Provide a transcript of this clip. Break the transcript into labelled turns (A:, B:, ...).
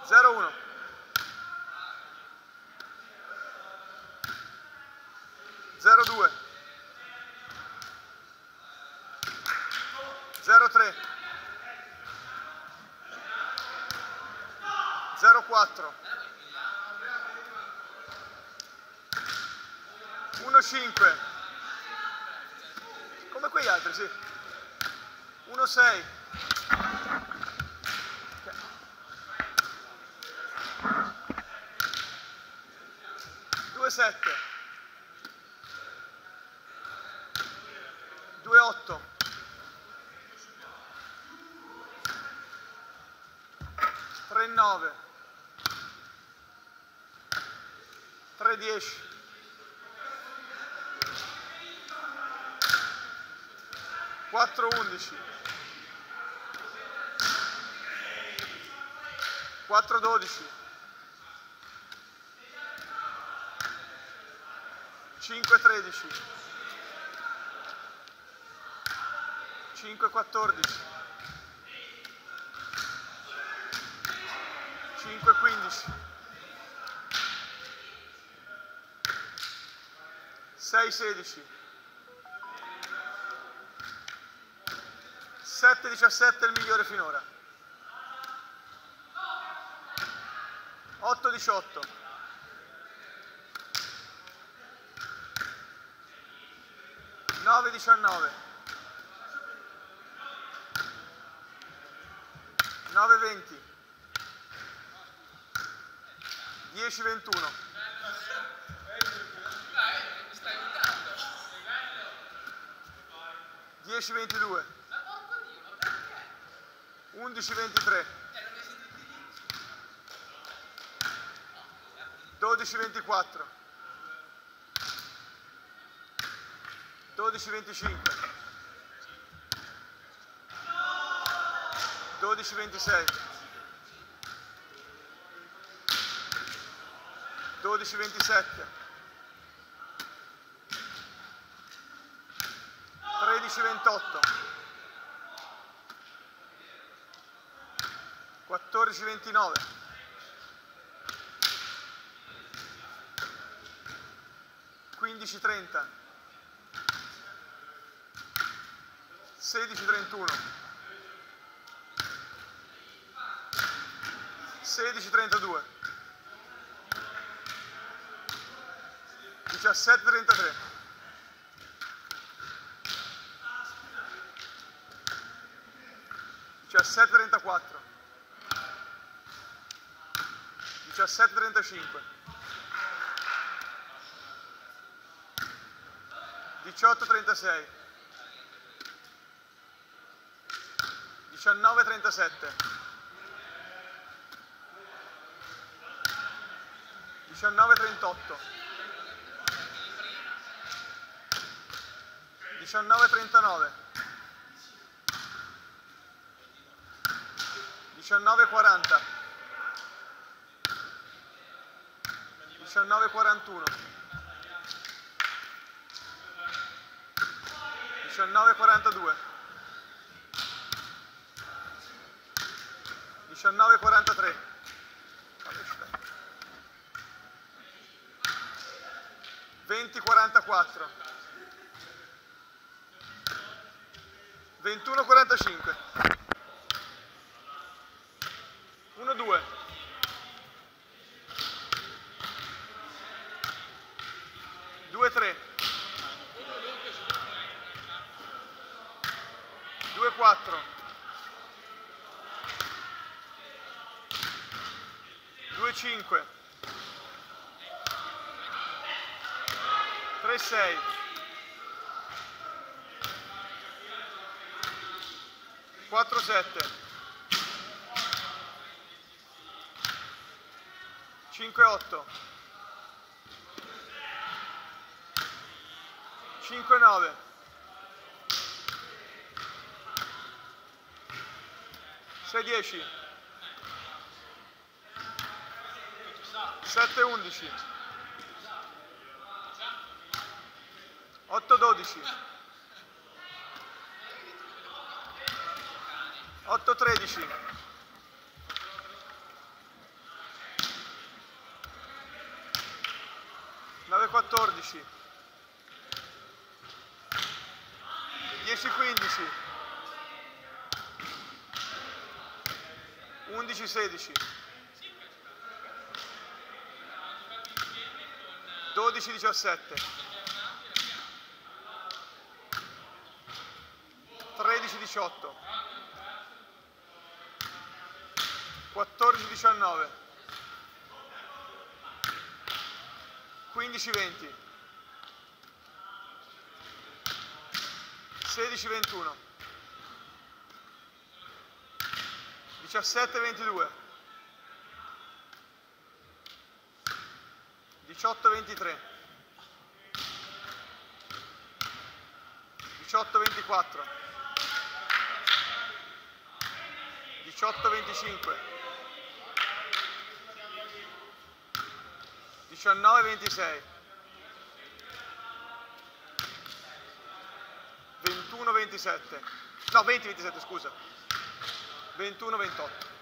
A: 0-1. 0-2. 0-3. 0-4. 1-5. Come quegli altri, sì. 1-6. 2-7. 2-8. 3-9. 3-10. 4-11. 4-12. 5-13. 5-14. 5-15. 6-16. 7-17 è il migliore finora. 8-18. 9-19. 9-20. 10-21. 10-22. 11-23. 12-24. 12-25. 12-26. 12-27. 13-28. 14-29. 15-30. 16-31. 16-32. 17-33. 17-34. 17-35. 18-36. 19-37. 19-38. 19-39. 19-40. 19-41. 19-42. 19-43. 20-44. 21-45. 1-2. 2-3. 2-4. 2-5. 3-6. 4-7. 5-8. 5-9. 6-10. 7-11. 8-12. 8-13. 14, 10-15, 11-16, 12-17, 13-18, 14-19, 15-20, 16-21, 17-22, 18-23, 18-24, 18-25, 19-26, 21-27, no 20-27 scusa, 21-28.